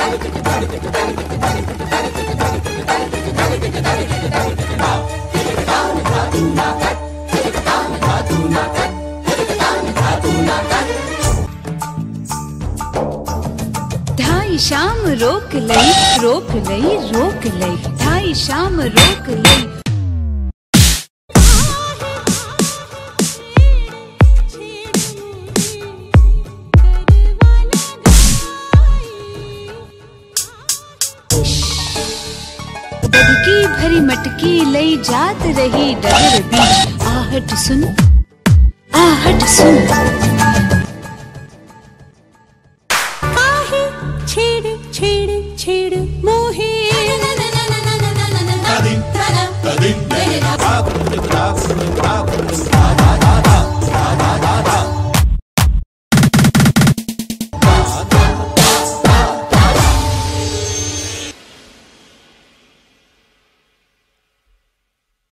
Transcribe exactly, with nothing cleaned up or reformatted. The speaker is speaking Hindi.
ढाई शाम रोक लई रोक लई रोक लई ढाई शाम रोक लई। डबकी भरी मटकी लई जात रही डगर बीच। आहट सुन आहट सुन